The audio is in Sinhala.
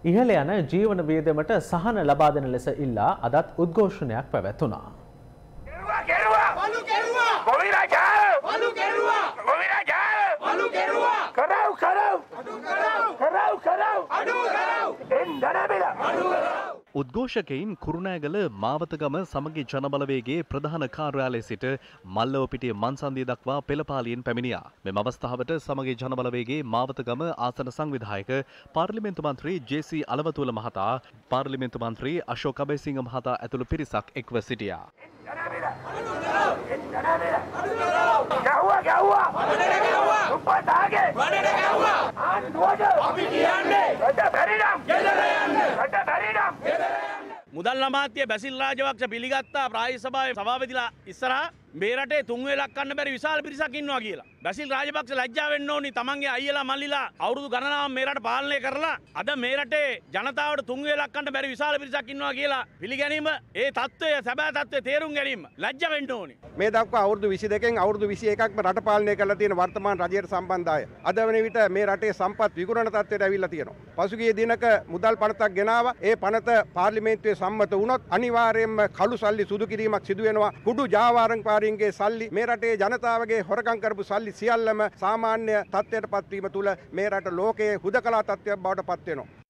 ඉහළ යන ජීවන වියදමට සහන ලබා දෙන ලෙස ඉල්ලා අදත් උද්ඝෝෂණයක් පැවැත්වුණා. උද්ඝෝෂකයින් කුරුණෑගල මාවතගම සමගි ජනබලවේගයේ ප්‍රධාන කාර්යාලයේ සිට මල්ලවපිටිය මන්සන්දිය දක්වා පෙළපාලියෙන් පැමිණියා. මෙම අවස්ථාවට සමගි ජනබලවේගයේ මාවතගම ආසන සංවිධායක පාර්ලිමේන්තු මන්ත්‍රී ජේ.සී. අලවතුල මහතා, පාර්ලිමේන්තු මන්ත්‍රී අශෝක් අබේසිංහ මහතා ඇතුළු පිරිසක් එක්ව සිටියා. මුදල් අමාත්‍ය බැසිල් රාජපක්ෂ පිළිගත්තා ප්‍රාදේශීය සභාවේ සභාපතිලා ඉස්සරහා මේ රටේ තුන් වේලක් කන්න බැරි විශාල පිරිසක් ඉන්නවා කියලා. බැසිල් රාජපක්ෂ ලැජ්ජා වෙන්න ඕනි. තමන්ගේ අයියලා මල්ලිලා අවුරුදු ගණනාවක් මේ රට පාලනය කරලා අද මේ රටේ ජනතාවට තුන් වේලක් කන්න බැරි විශාල පිරිසක් ඉන්නවා කියලා පිළිගැනීම, ඒ தত্ত্বය සැබෑ තත්ත්වය තේරුම් ගැනීම ලැජ්ජා වෙන්න ඕනි. මේ දක්වා අවුරුදු 22කින් අවුරුදු 21ක්ම රට පාලනය කරලා තියෙන වර්තමාන රජයට සම්බන්ධ අය අද වෙන විට මේ රටේ සම්පත් විකුණන තත්ත්වයට ඇවිල්ලා තියෙනවා. පසුගිය දිනක මුදල් පනතක් ගෙනාවා. ඒ පනත පාර්ලිමේන්තුවේ සම්මත වුණොත් අනිවාර්යයෙන්ම කළු සල්ලි සුදු කිරීමක් සිදු වෙනවා. කුඩු ජාවාරම්කාරීන්ගේ සල්ලි, මේ රටේ ජනතාවගේ හොරකම් කරපු සල්ලි සියල්ලම සාමාන්‍ය තත්ත්වයට පත්වීම තුළ මේ රට ලෝකයේ හුදකලා තත්ත්වයක් බවට පත් වෙනවා.